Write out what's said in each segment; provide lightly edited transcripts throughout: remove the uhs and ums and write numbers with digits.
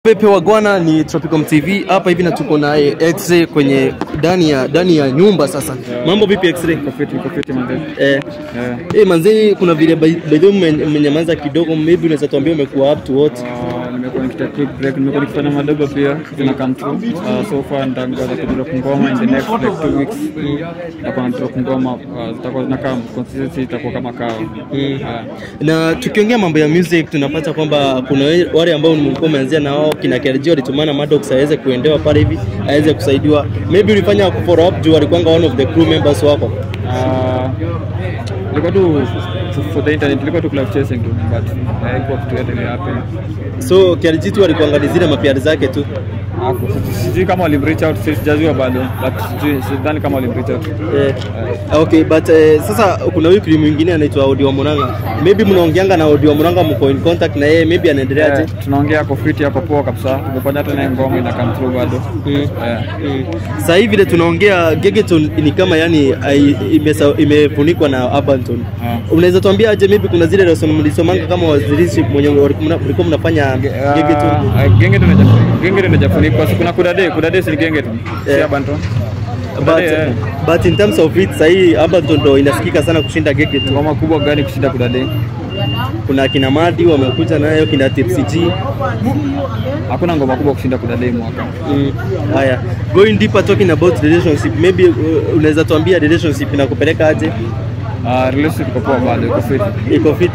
Pepe Wagwana ni Tropicom TV hapa hivi na tuko na X-Ray kwenye ndani ya nyumba sasa. Mambo vipi X-Ray? Kofiti manze. Manze kuna vile bado mmenyamaza kidogo, maybe unaweza tuambia umekuwa up to what? Nimekuwa nikitake break, nimekuwa nikifanya madogo pia zina come through. So far ndangoza kudrop ngoma in the next like 2 weeks. Nitakuwa drop ngoma zitakuwa zinakaa consistency itakuwa kama kawa. Na tukiongea mambo ya music tunapata kwamba kuna wale ambao mlikuwa mmeanzia na wao kina KRG walitumana Maddox aweze kuendewa pale hivi aweze kusaidiwa. Maybe ulifanya follow up juu alikuwa one of the crew members wako. Nilikuwa tu for the internet, nilikuwa tu club chasing tu, but haikuwa kitu yote ile happen. So KRG tu alikuangalizia zile mapiari zake tu. Sijui kama wali reach out, sijajua bado, but sidhani kama wali reach out. Okay, but sasa kuna huyu clip mwingine anaitwa Audio Muranga. Maybe mnaongeanga na Audio Muranga, mko in contact na yeye, maybe anaendeleaje? Tunaongea kwa fit hapo poa kabisa. Tumefanya hata na ngoma ina come through bado. Sasa hivi ile tunaongea Gegeton ni kama yani imefunikwa na Abanton. Unaweza tuambia aje, maybe kuna zile lesson mlisomanga kama wazirishi mwenye mlikuwa mnafanya Gegeton? Gegeton inajafunikwa. Kuna kudade si Gegeton. Si Abanton. But in terms of it sahi Abanton ndo inasikika sana kushinda Gegeton. Ngoma kubwa gani kushinda kudade? Kuna kina Madi wamekuja nayo, kina TPCG. Hakuna ngoma kubwa kushinda kudade mwaka. Haya, going deeper talking about relationship, maybe unaweza tuambia relationship inakupeleka aje? Relationship iko poa bado, iko fiti.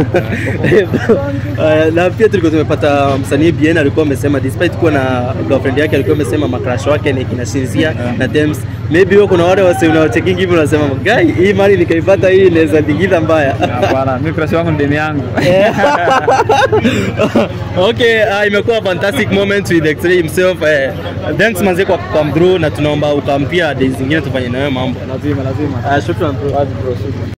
Na pia tulikuwa tumepata msanii Bien alikuwa amesema despite kuwa na girlfriend yake alikuwa amesema macrush wake ni kina Shinzia na Thames. Maybe wewe kuna wale wase unaochecking hivi unasema guy hii mali nikaipata hii inaweza tingidha mbaya. Hapana, mimi crush wangu ni demu yangu. Okay, imekuwa fantastic moment with X-Ray himself. Thanks manze kwa come through na tunaomba ukampia days zingine tufanye nayo mambo. Lazima. Shukrani bro.